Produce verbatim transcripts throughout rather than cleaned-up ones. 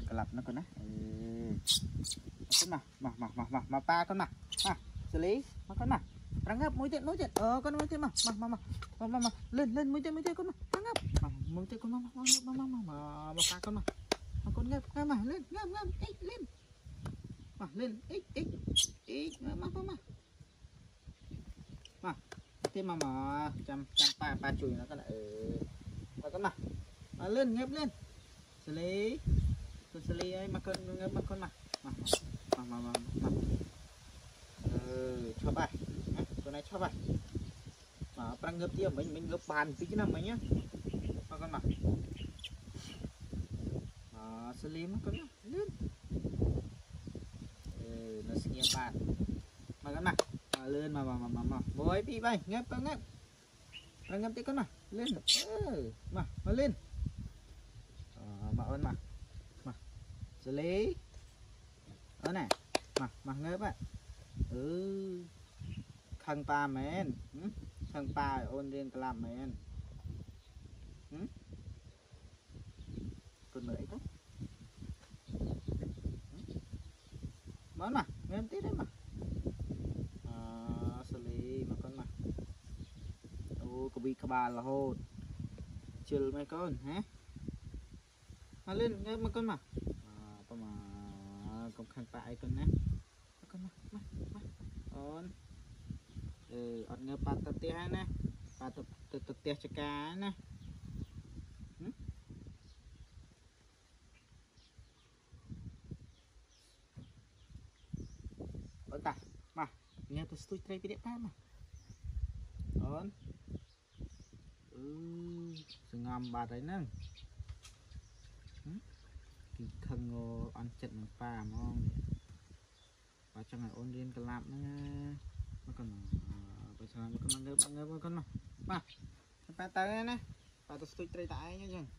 cái lặp nó con á con mà mà mà mà mà mà ba con mà à xử lý mà con mà răng ngấp mũi tên mũi tên ờ con mũi tên mà mà mà mà mà mà lên lên mũi tên mũi tên con mà răng ngấp mũi tên con mà mà mà mà mà mà ba con mà mà con ngấp ngấp mà lên ngấp ngấp ít lên mà lên ít ít ít mà mà mà mà thêm mà mà chăm chăm ba ba chùi nó cái lại và con mà mà lên ngấp lên xử lý xử lý ấy mà con mà con mà mà mà mà mà mà ừ, cho bài con này cho bài mà đang ngấp tiếp mình mình ngấp bàn tí cái nào mấy nhá mà con mà à, xử lý mà con lên ừ, nó sẽ nghe bàn mà con mà à, lên mà mà mà mà mà bối bị bay ngấp con ngấp đang ngấp tí con mà lên ừ, mà mà lên à, mà ơn mà mà xử lý đó này mà mà ngấp á ừ khăn pa men khăn pa ôn riêng cái làm men con lưỡi đó món mà ngâm tí đấy mà à, xử lý mà con mà ô có bị cả bà là hồn chill mấy con hả mà lên ngâm mà con mà à, con mà con khăn pa ai con nè con mà mà mà ôn ừ ăn ngơ pa tạt tia nè pa tạt tạt tia chả cá nè ôn ta mà nghe tôi tôi trai video ta mà ôn ừ ngầm bà đấy nè cái khăn ngô ăn chật bằng pa mong và trong này ôn điên cái làm nữa mà còn bây giờ mà con ngơ ngơ ngơ con mà mà ba tay nè ba tôi tôi trai tại nhá chừng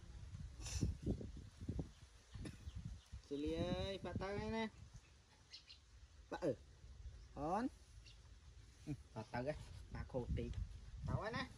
xử lý ơi ba tay nè ba ừ ổn ba tay cái ba khô tí tao nè